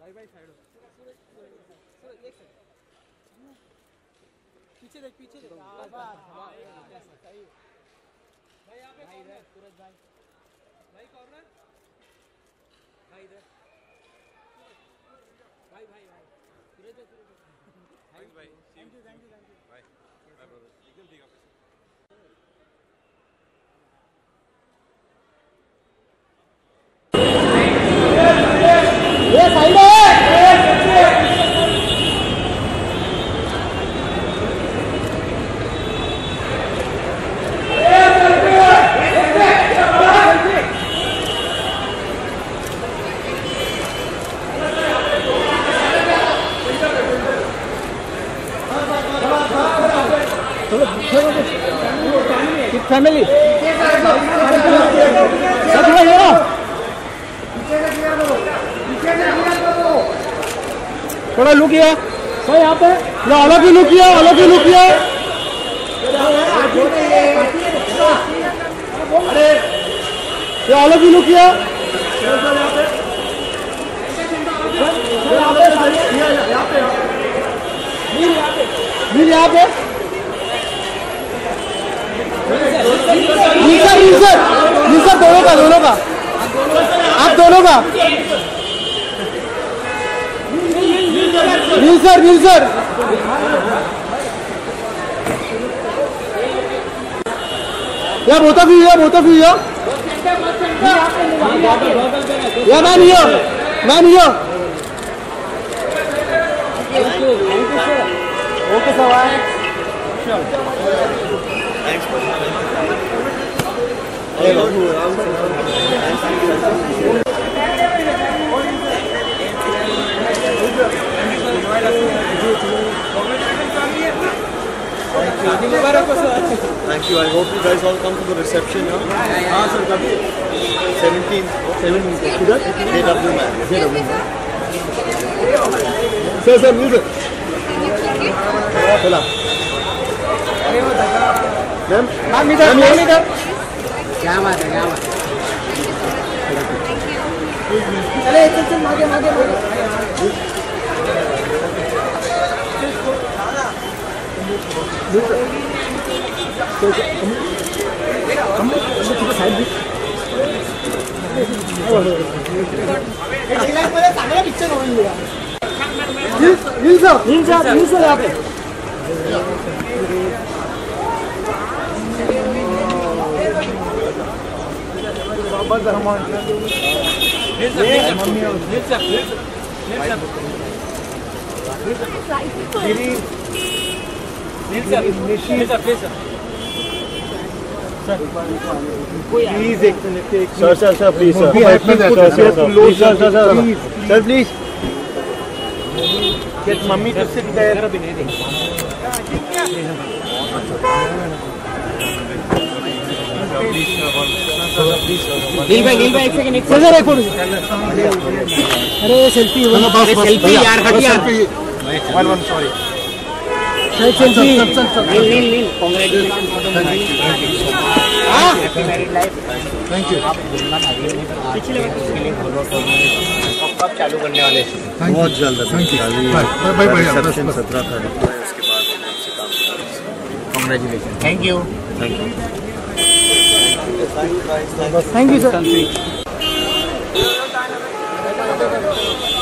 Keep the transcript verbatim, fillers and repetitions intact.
भाई भाई साइड हो। पीछे देख पीछे देख। भाई यहाँ पे कौन है? सूरज भाई। भाई कॉर्नर। भाई इधर। भाई भाई भाई। सूरज भाई सूरज भाई। भाई thank you thank you thank you. भाई बाय ब्रदर। एकदम ठीक है। ये साइड है। फैमिली थोड़ा लुक किया सर यहाँ पे अलग ही लुक किया अलग ही लुक किया ये अलग ही लुक किया नील यहाँ पे नीसर नीसर नीसर दोनों का दोनों का आप दोनों का नीसर नीसर या बहुत ऑफ यू या बहुत of you yeah yeah man here man here okay sir Thanks for having Thank you. I hope you guys all come to the reception. Huh? हाँ सर कभी seventeenth seventeenth किधर J W में J W में sir sir music चला ma'am ma'am इधर ma'am इधर क्या बात है क्या बात चले चल चल आगे आगे हम थोड़ा साइड भी चांगला पिक्चर होईल Neel sir Neel sir Neel sir यहाँ पे Sir, sir, sir, please, sir. Sir, sir, sir, sir, please. Get mummy to sit there. नील भाई नील भाई एक सेकंड एक सेकंड एक फोटो अरे सेल्फी अरे सेल्फी यार हट यार one one sorry selfie Neel Neel Neel congratulation for the marriage हां happy married life thank you आप दुल्हन अभी नहीं पिछले उसके लिए फॉलो अब कब चालू करने वाले बहुत जल्द thank you bye bye bye सत्रह तारीख को उसके बाद से काम congratulation thank you thank you Thank you, sir.